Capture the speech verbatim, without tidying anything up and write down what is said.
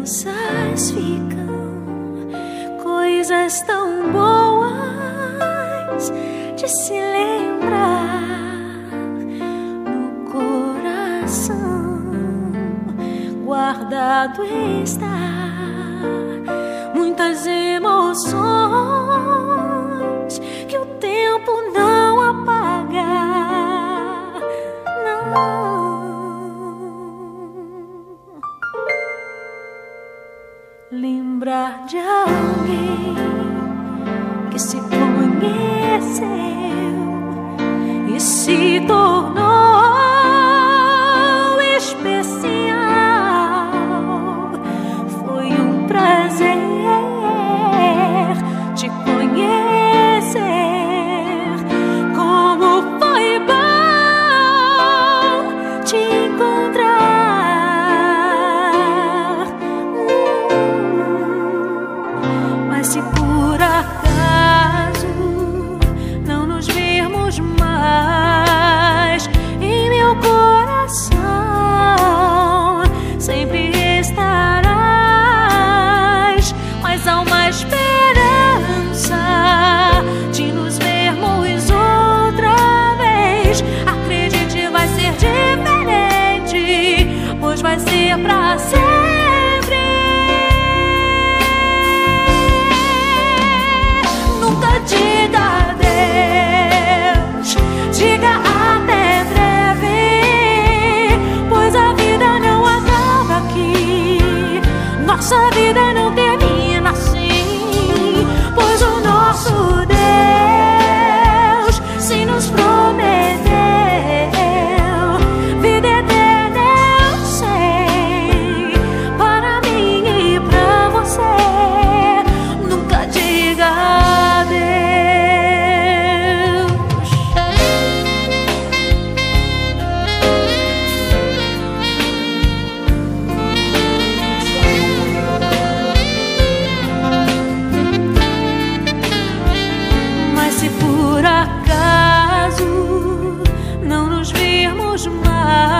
lembranças ficam, coisas tão boas de se lembrar no coração. Guardado está muitas emoções que o tempo não apaga, não. Lembrar de alguém que se conheceu e se tornou especial. Foi um prazer te conhecer. Como foi bom te encontrar. Mas se por acaso não nos vermos mais, em meu coração sempre estarás. Mas há uma esperança de nos vermos outra vez. Acredite, vai ser diferente, pois vai ser pra sempre. Diga adeus, diga até breve, pois a vida não acaba aqui, nossa vida não termina assim, pois o nosso Deus se nos prometeu vida eterna, eu sei, para mim e pra você. Nunca diga por acaso não nos virmos mais.